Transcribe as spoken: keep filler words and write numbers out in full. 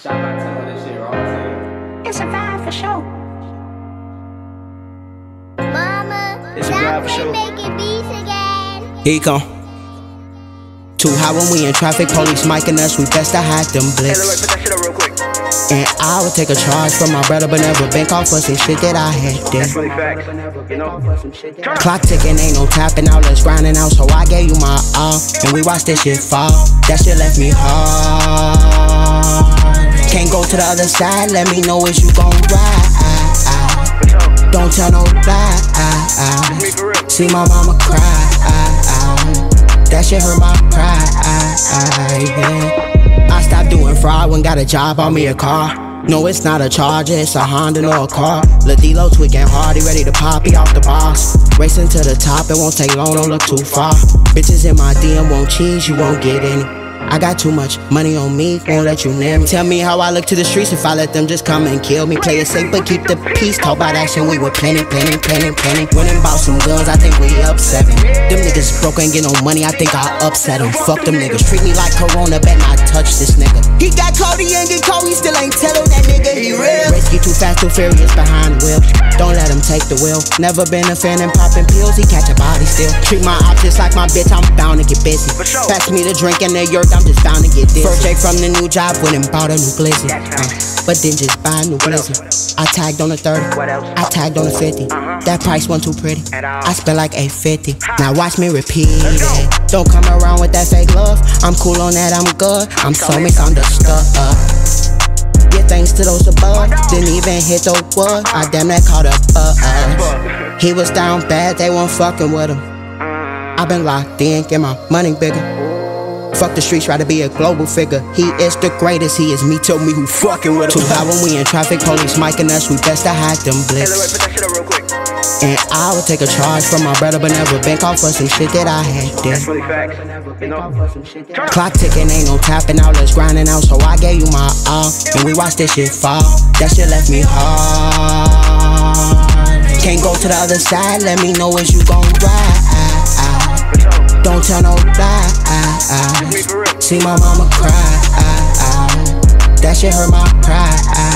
Shot by ten on this shit, raw team. It's a vibe for sure. Mama, It's a vibe for sure. making beats again. Here you come. Too high when we in traffic, police micing us, we best to hide them Hey, blicks. Leroy, put that shit up real quick. And I would take a charge from my brother, but never bank off for some shit that I had That's did. really facts. You know? Turn up. Clock ticking, ain't no tapping out, let's grinding out. So I gave you my all, and we watched this shit fall. That shit left me hard. Can't go to the other side, let me know if you gon' ride. For sure. Don't tell no lie. It's me for real. See my mama cry. That shit hurt my pride. Yeah. I stopped doing fraud when got a job, bought me a car. No, it's not a Charger, it's a Honda, no a car. Lil D-Lo tweaking hard, he ready to pop, he off the box. Racing to the top, it won't take long, don't look too far. Bitches in my D M won't cheese, you won't get any. I got too much money on me, won't let you near me. Tell me how I look to the streets if I let them just come and kill me. Play it safe but keep the peace, talk about action, we were planning, planning, planning, planning. Went and bought some guns, I think we up seven. Them niggas broke, ain't get no money, I think I upset them. Fuck them niggas, treat me like Corona, bet not touch this nigga. He got caught, he ain't get caught, he still ain't tellin' that nigga he real. Risky, too fast, too furious behind the wheel. Don't let him take the wheel. Never been a fan and popping pills, he catch a body still. Treat my op just like my bitch, I'm bound to get busy. For sure. Pass me the drink and the yurt, I'm just bound to get dizzy. First day from the new job, went and bought a new glizzy. Uh, but then just buy a new glizzy. I tagged on the thirty, What else? I tagged on the fifty. That price wasn't too pretty. At all. I spent like eight fifty. Now watch me repeat it. Don't come around with that fake love. I'm cool on that, I'm good. I'm so misunderstood. Get thanks to those above. Didn't even hit the wood. I damn that caught up. Uh, he was down bad, they weren't fucking with him. I been locked in, get my money bigger. Fuck the streets, try to be a global figure. He is the greatest, he is me, tell me who fucking with him. Too high when we in traffic, police micing us, we best to hide them Hey, Leroy, blicks. put that shit up real quick. And I would take a charge from my brother, but never bank off for some shit that I had That's did. really facts. You know? Turn up. Clock ticking, ain't no tapping out, let's grinding out. So I gave you my all, and we watched this shit fall. That shit left me hard. Can't go to the other side, let me know if you gon' ride. For sure. Don't tell no lie. It's me for real. See my mama cry. That shit hurt my pride.